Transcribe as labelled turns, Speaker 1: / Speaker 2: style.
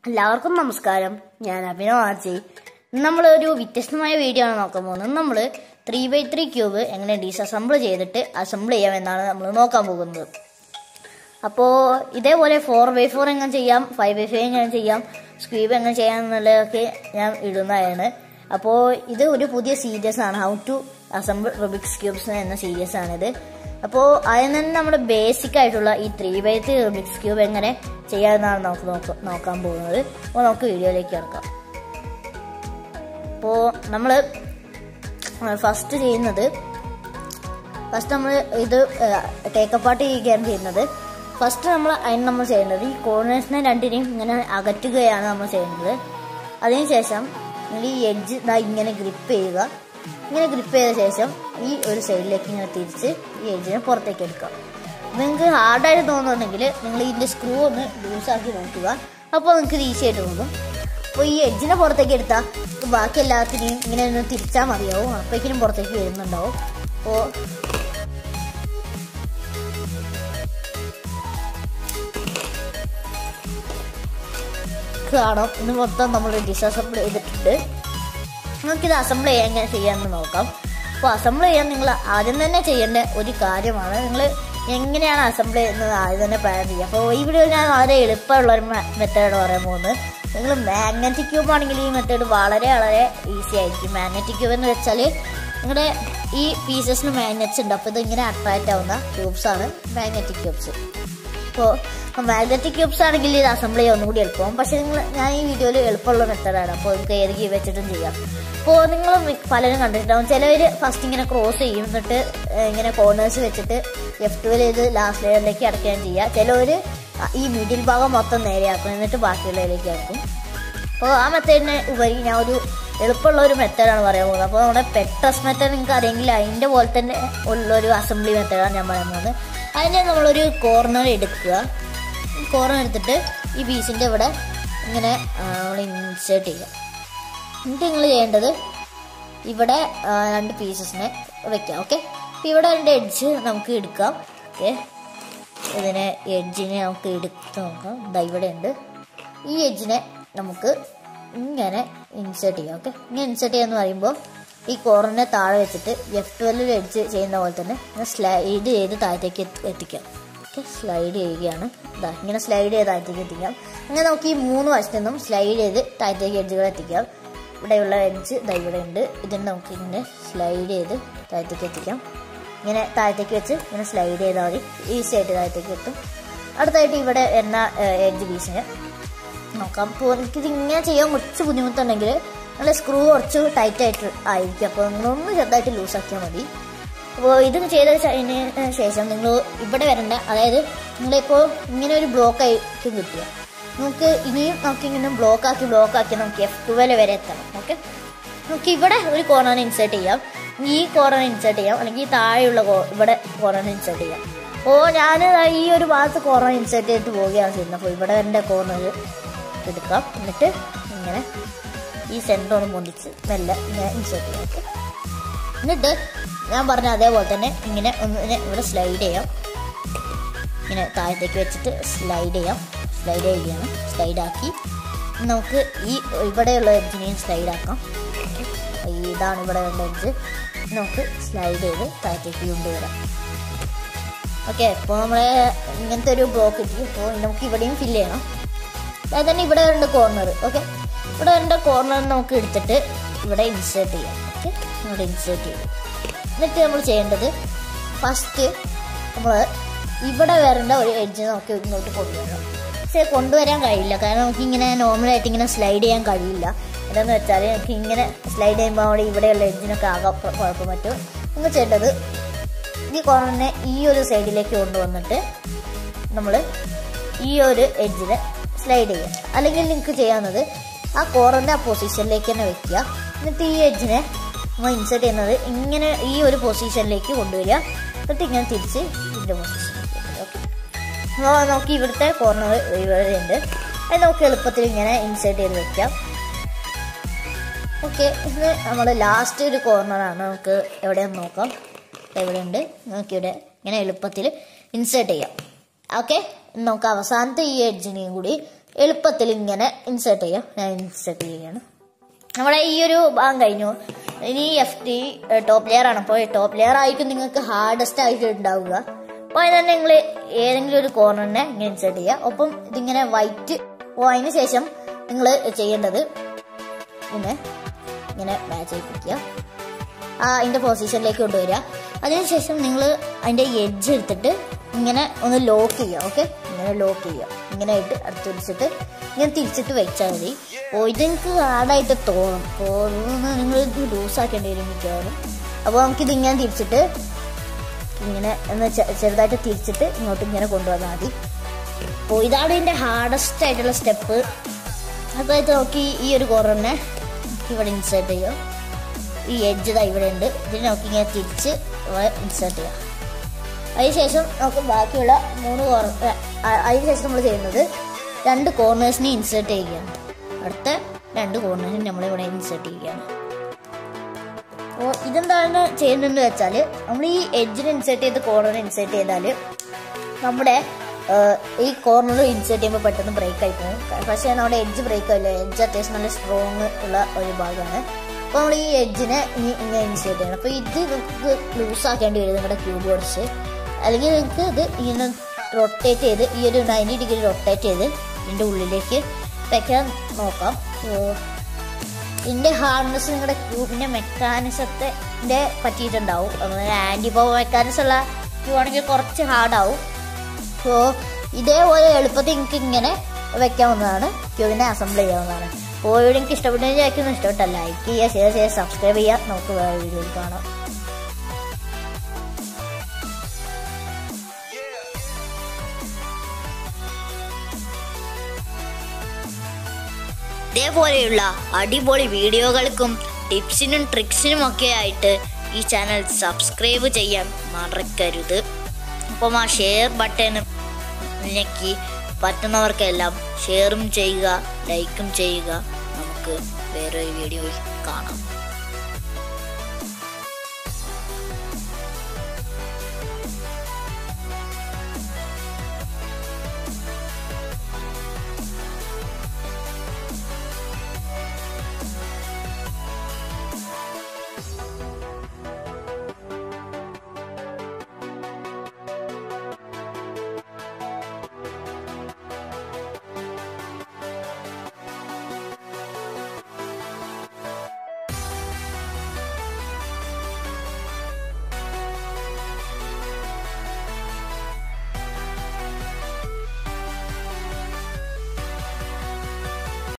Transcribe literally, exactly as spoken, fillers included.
Speaker 1: എല്ലാവർക്കും നമസ്കാരം. ഞാൻ അഭിനവാജി. നമ്മളൊരു വ്യത്യസ്തമായ വീഡിയോ ആണ് നോക്കാൻ പോകുന്നത്. നമ്മൾ ത്രീ ബൈ ത്രീ ക്യൂബ് എങ്ങനെ ഡിസസംബിൾ ചെയ്തിട്ട് അസംബിൾ ചെയ്യാമെന്നാണ് നമ്മൾ നോക്കാൻ പോകുന്നത്. അപ്പോൾ ഇതേപോലെ ഫോർ ബൈ ഫോർ എങ്ങനെ ചെയ്യാം, ഫൈവ് ബൈ ഫൈവ് എങ്ങനെ ചെയ്യാം, സ്ക്യൂബ് എങ്ങനെ ചെയ്യാം എന്നുള്ളതൊക്കെ ഞാൻ ഇടുന്നതാണ്. അപ്പോൾ ഇത് ഒരു പുതിയ സീരീസ് ആണ്, how to assemble Rubik's cubes എന്ന സീരീസ് ആണിത്. അപ്പോൾ അതിൽ നിന്ന് നമ്മുടെ ബേസിക് ആയിട്ടുള്ള ഈ three by three Rubik's cube എങ്ങനെ ചെയ്യാമെന്നാണ് നമുക്ക് നോക്ക നോക്കാൻ പോകുന്നത്. അപ്പോൾ നമുക്ക് വീഡിയോയിലേക്ക് കിടക്കാം. അപ്പോൾ നമ്മൾ ഫസ്റ്റ് ചെയ്യുന്നത് ഫസ്റ്റ് നമ്മൾ ഇത് ടേക്കപ്പാർട്ട് ചെയ്യുകയാണ് ചെയ്യുന്നത്. ഫസ്റ്റ് നമ്മൾ അതിന് നമ്മൾ ചെയ്യേണ്ടത് ഈ കോർണേഴ്സിനെ രണ്ടിനെയും ഇങ്ങനെ അകറ്റുകയാണ് നമ്മൾ ചെയ്യുന്നത്. അതിനുശേഷം നിങ്ങൾ ഈ എഡ്ജ് ഇങ്ങനെ ഗ്രിപ്പ് ചെയ്യുക. ഇങ്ങനെ ഗ്രിപ്പ് ചെയ്ത ശേഷം ഈ ഒരു സൈഡിലേക്ക് ഇങ്ങനെ തിരിച്ച് ഈ എഡ്ജിനെ പുറത്തേക്ക് എടുക്കുക. നിങ്ങൾക്ക് ഹാർഡായിട്ട് തോന്നുന്നുണ്ടെങ്കിൽ നിങ്ങൾ ഇതിൻ്റെ സ്ക്രൂ ഒന്ന് ലൂസാക്കി നോക്കുക. അപ്പോൾ നിങ്ങൾക്ക് ഇത് ഈസി ആയിട്ട് തോന്നും. അപ്പോൾ ഈ എഡ്ജിനെ പുറത്തേക്ക് എടുത്താൽ ബാക്കി എല്ലാത്തിനെയും ഇങ്ങനെ ഒന്ന് തിരിച്ചാൽ മതിയാവും. അപ്പോഴേക്കും പുറത്തേക്ക് വരുന്നുണ്ടാവും. അപ്പോൾ കാണാം, ഇന്ന് മൊത്തം നമ്മൾ ഡിസസംബിൾ ചെയ്തിട്ടുണ്ട്. നമുക്കിത് അസംബിൾ ചെയ്യാൻ എങ്ങനെ ചെയ്യാമെന്ന് നോക്കാം. അപ്പോൾ അസംബിൾ ചെയ്യാൻ നിങ്ങൾ ആദ്യം തന്നെ ചെയ്യേണ്ട ഒരു കാര്യമാണ്, നിങ്ങൾ എങ്ങനെയാണ് അസംബിൾ ചെയ്യുന്നത് ആദ്യം തന്നെ പ്ലാൻ ചെയ്യുക. അപ്പോൾ ഈ വീഡിയോ ഞാൻ വളരെ എളുപ്പമുള്ളൊരു മെത്തേഡ് പറയാൻ പോകുന്നത്. നിങ്ങൾ മാഗ്നറ്റിക് ക്യൂബ് ആണെങ്കിൽ ഈ മെത്തേഡ് വളരെ വളരെ ഈസി ആയിരിക്കും. മാഗ്നറ്റിക് ക്യൂബ് എന്ന് വെച്ചാൽ നിങ്ങളുടെ ഈ പീസസിന് മാഗ്നറ്റ്സ് ഉണ്ട്. അപ്പോൾ ഇതിങ്ങനെ അട്രാക്റ്റ് ആവുന്ന ക്യൂബ്സാണ് മാഗ്നറ്റിക് ക്യൂബ്സ്. അപ്പോൾ മാഗ്നറ്റിക് ക്യൂബ്സ് ആണെങ്കിൽ ഇത് അസംബിൾ ചെയ്യാൻ ഒന്നുകൂടി എളുപ്പമാകും. പക്ഷേ നിങ്ങൾ ഞാൻ ഈ വീഡിയോയിൽ എളുപ്പമുള്ള മെത്തേഡാണ്. അപ്പോൾ നിങ്ങൾക്ക് ഏത് ക്യൂബ് വെച്ചിട്ടും ചെയ്യാം. അപ്പോൾ നിങ്ങൾ പലരും കണ്ടിട്ടുണ്ടാവും, ചിലവർ ഫസ്റ്റ് ഇങ്ങനെ ക്രോസ് ചെയ്യും, എന്നിട്ട് ഇങ്ങനെ കോർണേഴ്സ് വെച്ചിട്ട് ലെഫ്റ്റ് വരെ ഇത് ലാസ്റ്റ് ലെയറിലേക്ക് അടയ്ക്കുകയും ചെയ്യുക. ചിലവർ ഈ മിഡിൽ ഭാഗം മൊത്തം നേരെയാക്കും, എന്നിട്ട് ബാക്കിയുള്ളതിലേക്ക് ആക്കും. അപ്പോൾ ആ മെത്തേഡിന് ഉപരി ഞാൻ ഒരു എളുപ്പമുള്ള ഒരു മെത്തേഡാണ് പറയാൻ പോകുന്നത്. അപ്പോൾ നമ്മുടെ പെട്രസ് മെത്തേഡ് നിങ്ങൾക്ക് അറിയെങ്കിൽ അതിൻ്റെ പോലെ തന്നെ ഉള്ളൊരു അസംബ്ലി മെത്തേഡാണ് ഞാൻ പറയാൻ പോകുന്നത്. അതിന് നമ്മളൊരു കോർണർ എടുക്കുക. കോർണർ എടുത്തിട്ട് ഈ പീസിൻ്റെ ഇവിടെ ഇങ്ങനെ നമ്മൾ ഇൻസേർട്ട് ചെയ്യുക. എന്നിട്ട് നിങ്ങൾ ചെയ്യേണ്ടത് ഇവിടെ രണ്ട് പീസസിനെ വെക്കാം. ഓക്കെ, അപ്പോൾ ഇവിടെ രണ്ട് എഡ്ജ് നമുക്ക് എടുക്കാം. ഓക്കെ, ഇതിനെ എഡ്ജിനെ നമുക്ക് എടുത്ത് നോക്കാം. ഇതാ ഇവിടെ ഉണ്ട്. ഈ എഡ്ജിനെ നമുക്ക് ഇങ്ങനെ ഇൻസേർട്ട് ചെയ്യാം. ഓക്കെ, ഇങ്ങനെ ഇൻസേർട്ട് ചെയ്യാന്ന് പറയുമ്പോൾ ഈ കോർണറിനെ താഴെ വെച്ചിട്ട് എഫ് ട്വൽവ് എഡ്ജ് ചെയ്യുന്ന പോലെ തന്നെ ഇങ്ങനെ സ്ലൈഡ് ചെയ്ത് താഴത്തേക്ക് എത്തിക്കാം. ഓക്കെ, സ്ലൈഡ് ചെയ്യുകയാണ്. ഇതാ ഇങ്ങനെ സ്ലൈഡ് ചെയ്ത് താഴത്തേക്ക് എത്തിക്കാം. അങ്ങനെ നമുക്ക് ഈ മൂന്ന് വശത്തു നിന്നും സ്ലൈഡ് ചെയ്ത് താഴത്തേക്ക് എഡ്ജുകൾ എത്തിക്കാം. ഇവിടെയുള്ള എഡ്ജ് ഇതാ ഇവിടെ ഉണ്ട്. ഇതിന് നമുക്ക് ഇങ്ങനെ സ്ലൈഡ് ചെയ്ത് താഴത്തേക്ക് എത്തിക്കാം. ഇങ്ങനെ താഴത്തേക്ക് വെച്ച് ഇങ്ങനെ സ്ലൈഡ് ചെയ്താൽ മതി, ഈസി ആയിട്ട് താഴത്തേക്ക് എത്തും. അടുത്തായിട്ട് ഇവിടെ എണ്ണ എഡ്ജ് പീസിന് നോക്കാം. അപ്പോൾ എനിക്കിത് ഇങ്ങനെ ചെയ്യാൻ കുറച്ച് ബുദ്ധിമുട്ടുണ്ടെങ്കിൽ നല്ല സ്ക്രൂ കുറച്ച് ടൈറ്റായിട്ട് ആയിരിക്കും. അപ്പോൾ നിങ്ങളൊന്ന് ചെറുതായിട്ട് ലൂസാക്കിയാൽ മതി. അപ്പോൾ ഇത് ചെയ്തതിന് ശേഷം നിങ്ങൾ ഇവിടെ വരേണ്ട, അതായത് നിങ്ങളിപ്പോൾ ഇങ്ങനെ ഒരു ബ്ലോക്ക് ആയിരിക്കും കിട്ടുക. നമുക്ക് ഇനിയും നമുക്കിങ്ങനെ ബ്ലോക്കാക്കി ബ്ലോക്കാക്കി നമുക്ക് എഫ് ട്വൽവ് വരെ എത്തണം. ഓക്കെ, നമുക്ക് ഇവിടെ ഒരു കോർണർ ഇൻസേർട്ട് ചെയ്യാം, ഈ കോർണർ ഇൻസേർട്ട് ചെയ്യാം, അല്ലെങ്കിൽ താഴെയുള്ള ഇവിടെ കോർണർ ഇൻസേർട്ട് ചെയ്യാം. അപ്പോൾ ഞാൻ ഈ ഒരു ഭാഗത്ത് കോർണർ ഇൻസേർട്ട് ചെയ്തിട്ട് പോവുകയാണ് ചെയ്യുന്നത്. അപ്പോൾ ഇവിടെ വരേണ്ട കോർണർ എടുക്കാം. എന്നിട്ട് ഇങ്ങനെ ഈ സെൻറ്റർ ഒന്ന് പൊന്തിച്ച് മെല്ലെ ഇങ്ങനെ ഇൻസേർട്ട് ചെയ്യാം. ഓക്കെ, എന്നിട്ട് ഞാൻ പറഞ്ഞ അതേപോലെ തന്നെ ഇങ്ങനെ ഒന്ന് ഇവിടെ സ്ലൈഡ് ചെയ്യാം. ഇങ്ങനെ താഴത്തേക്ക് വെച്ചിട്ട് സ്ലൈഡ് ചെയ്യാം. സ്ലൈഡ് ചെയ്യുകയാണ്. സ്ലൈഡാക്കി നമുക്ക് ഈ ഇവിടെയുള്ള എഡ്ജിനെയും സ്ലൈഡാക്കാം. ഇതാണ് ഇവിടെ ഉള്ള എഡ്ജ്. നമുക്ക് സ്ലൈഡ് ചെയ്ത് താഴത്തേക്ക് കൊണ്ടുവരാം. ഓക്കെ, ഇപ്പോൾ നമ്മളെ ഇങ്ങനത്തെ ഒരു ബ്ലോക്ക് കിട്ടി. അപ്പോൾ നമുക്ക് ഇവിടെയും ഫില്ല് ചെയ്യണം. അതായത് തന്നെ ഇവിടെ രണ്ട് കോർണർ. ഓക്കെ, ഇവിടെ രണ്ട് കോർണർ നമുക്ക് എടുത്തിട്ട് ഇവിടെ ഇൻസേർട്ട് ചെയ്യാം. ഓക്കെ, ഇവിടെ ഇൻസേർട്ട് ചെയ്യും. എന്നിട്ട് നമ്മൾ ചെയ്യേണ്ടത് ഫസ്റ്റ് നമ്മൾ ഇവിടെ വരേണ്ട ഒരു എഡ്ജ് നമുക്ക് ഇങ്ങോട്ട് കൊണ്ടുവരണം. പക്ഷേ കൊണ്ടുവരാൻ കഴിയില്ല, കാരണം നമുക്കിങ്ങനെ നോർമലായിട്ട് ഇങ്ങനെ സ്ലൈഡ് ചെയ്യാൻ കഴിയില്ല. എന്താണെന്ന് വെച്ചാൽ നമുക്ക് ഇങ്ങനെ സ്ലൈഡ് ചെയ്യുമ്പോൾ അവിടെ ഇവിടെയുള്ള എഡ്ജിനൊക്കെ ആകെ കുഴപ്പം പറ്റും. നിങ്ങൾ ചെയ്യേണ്ടത് ഈ കോർണറിനെ ഈ ഒരു സൈഡിലേക്ക് കൊണ്ടുവന്നിട്ട് നമ്മൾ ഈ ഒരു എഡ്ജിനെ സ്ലൈഡ് ചെയ്യുക. അല്ലെങ്കിൽ നിങ്ങൾക്ക് ചെയ്യാവുന്നത് ആ കോർണറിൻ്റെ ആ പൊസിഷനിലേക്ക് തന്നെ വെക്കുക. എന്നിട്ട് ഈ എഡ്ജിനെ നമ്മൾ ഇൻസേർട്ട് ചെയ്യുന്നത് ഇങ്ങനെ ഈ ഒരു പൊസിഷനിലേക്ക് കൊണ്ടുവരിക. എന്നിട്ട് ഇങ്ങനെ തിരിച്ച് ഇതിൻ്റെ പൊസിഷനിലേക്ക്. ഓക്കെ, അപ്പോൾ നമുക്ക് ഇവിടുത്തെ കോർണർ ഇവിടെ ഉണ്ട്. അത് നമുക്ക് എളുപ്പത്തിൽ ഇങ്ങനെ ഇൻസേർട്ട് ചെയ്ത് വെക്കാം. ഓക്കെ, ഇത് നമ്മൾ ലാസ്റ്റ് ഒരു കോർണറാണ്. നമുക്ക് എവിടെയെന്ന് നോക്കാം. എവിടെയുണ്ട്, നമുക്കിവിടെ ഇങ്ങനെ എളുപ്പത്തിൽ ഇൻസേർട്ട് ചെയ്യാം. ഓക്കെ, നമുക്ക് അവസാനത്തെ ഈ എഡ്ജിനെയും കൂടി എളുപ്പത്തിൽ ഇങ്ങനെ ഇൻസേർട്ട് ചെയ്യാം. ഞാൻ ഇൻസേർട്ട് ചെയ്യുകയാണ്. നമ്മുടെ ഈ ഒരു ഭാഗം കഴിഞ്ഞു. ഇനി എഫ് ടി ടോപ്പ് ലെയർ ആണ്. അപ്പോൾ ടോപ്പ് ലെയർ ആയിരിക്കും നിങ്ങൾക്ക് ഹാർഡസ്റ്റ് ആയിട്ട് ഉണ്ടാവുക. അപ്പോൾ അതിന് തന്നെ നിങ്ങൾ ഏതെങ്കിലും ഒരു കോർണറിനെ ഇങ്ങനെ ഇൻസേർട്ട് ചെയ്യുക. ഒപ്പം ഇതിങ്ങനെ വൈറ്റ്. അപ്പോൾ അതിന് ശേഷം നിങ്ങൾ ചെയ്യേണ്ടത് ഇങ്ങനെ ഇങ്ങനെ മാച്ച് ചെയ്യിപ്പിക്കുക. ആ അതിൻ്റെ പൊസിഷനിലേക്ക് കൊണ്ടുവരിക. അതിനുശേഷം നിങ്ങൾ അതിൻ്റെ എഡ്ജ് എടുത്തിട്ട് ഇങ്ങനെ ഒന്ന് ലോക്ക് ചെയ്യുക. ഓക്കെ, ഇങ്ങനെ ലോക്ക് ചെയ്യുക. ഇങ്ങനെ ആയിട്ട് അടുത്ത് തിരിച്ചിട്ട് ഇങ്ങനെ തിരിച്ചിട്ട് വെച്ചാൽ മതി. അപ്പോൾ ഇതെനിക്ക് ഹാർഡായിട്ട് തോന്നും. അപ്പോൾ നിങ്ങൾ ഇത് ലൂസാക്കേണ്ടി വരും മിക്കവാറും. അപ്പോൾ നമുക്കിത് ഇങ്ങനെ തിരിച്ചിട്ട് ഇങ്ങനെ ഒന്ന് ചെറുതായിട്ട് തിരിച്ചിട്ട് ഇങ്ങോട്ട് ഇങ്ങനെ കൊണ്ടുവന്നാൽ മതി. അപ്പോൾ ഇതാണ് ഇതിൻ്റെ ഹാർഡസ്റ്റ് ആയിട്ടുള്ള സ്റ്റെപ്പ്. അപ്പോൾ ഇത് നോക്കി ഈ ഒരു കോർണറിനെ ഇവിടെ ഇൻസേർട്ട് ചെയ്യാം. ഈ എഡ്ജ് ഇതാ ഇവിടെ ഉണ്ട്. ഇതിന് നോക്കി ഇങ്ങനെ തിരിച്ച് ഇൻസേർട്ട് ചെയ്യാം. അതിനുശേഷം നമുക്ക് ബാക്കിയുള്ള മൂന്ന് കോർണർ അതിനുശേഷം നമ്മൾ ചെയ്യുന്നത് രണ്ട് കോർണേഴ്സിനെ ഇൻസേർട്ട് ചെയ്യുകയാണ്. അടുത്ത രണ്ട് കോർണേഴ്സിന് നമ്മളിവിടെ ഇൻസേർട്ട് ചെയ്യുകയാണ്. അപ്പോൾ ഇതെന്താണ് ചെയ്യുന്നതെന്ന് വെച്ചാൽ നമ്മൾ ഈ എഡ്ജിന് ഇൻസേർട്ട് ചെയ്ത് കോർണർ ഇൻസേർട്ട് ചെയ്താൽ നമ്മുടെ ഈ കോർണർ ഇൻസേർട്ട് ചെയ്യുമ്പോൾ പെട്ടെന്ന് ബ്രേക്ക് ആയി പോകും. പക്ഷേ നമ്മുടെ എഡ്ജ് ബ്രേക്ക് ആവില്ല. എഡ്ജ് അത്യാവശ്യം നല്ല സ്ട്രോങ് ഉള്ള ഒരു ഭാഗമാണ്. അപ്പോൾ നമ്മൾ ഈ എഡ്ജിനെ ഇനി ഇങ്ങനെ ഇൻസേർട്ട് ചെയ്യണം. അപ്പോൾ ഇത് നമുക്ക് ലൂസാക്കേണ്ടി വരും നിങ്ങളുടെ ക്യൂബ് കുറച്ച്. അല്ലെങ്കിൽ നിങ്ങൾക്ക് ഇത് ഇങ്ങനെ റൊട്ടേറ്റ് ചെയ്ത് ഈ ഒരു നയൻറ്റി ഡിഗ്രി റൊട്ടേറ്റ് ചെയ്ത് ഇതിൻ്റെ ഉള്ളിലേക്ക് വെക്കാൻ നോക്കാം. ഇതിൻ്റെ ഹാർഡ്നെസ് നിങ്ങളുടെ ക്യൂബിൻ്റെ മെക്കാനിസത്തെ പറ്റിയിട്ടുണ്ടാവും. അതുപോലെ ആൻറ്റി പവർ മെക്കാനിസം ഉള്ള ക്യൂബ് ആണെങ്കിൽ കുറച്ച് ഹാർഡാവും. സോ ഇതേപോലെ എളുപ്പത്തിൽ നിങ്ങൾക്ക് ഇങ്ങനെ വെക്കാവുന്നതാണ്. ക്യൂബിനെ അസംബിൾ ചെയ്യാവുന്നതാണ്. അപ്പോൾ ഇവിടെ എനിക്ക് ഇഷ്ടപ്പെട്ടെന്ന് ചോദിക്കുന്നു. ഇഷ്ടപ്പെട്ട ലൈക്ക് ചെയ്യുക, ഷെയർ ചെയ്യുക, സബ്സ്ക്രൈബ് ചെയ്യുക. നമുക്ക് വേറെ വീഡിയോയിൽ കാണാം. ഇതേപോലെയുള്ള അടിപൊളി വീഡിയോകൾക്കും ടിപ്സിനും ട്രിക്സിനും ഒക്കെ ആയിട്ട് ഈ ചാനൽ സബ്സ്ക്രൈബ് ചെയ്യാൻ മറക്കരുത്. അപ്പം ആ ഷെയർ ബട്ടൺ ഞെക്കി പറ്റുന്നവർക്കെല്ലാം ഷെയറും ചെയ്യുക, ലൈക്കും ചെയ്യുക. നമുക്ക് വേറൊരു വീഡിയോയിൽ കാണാം.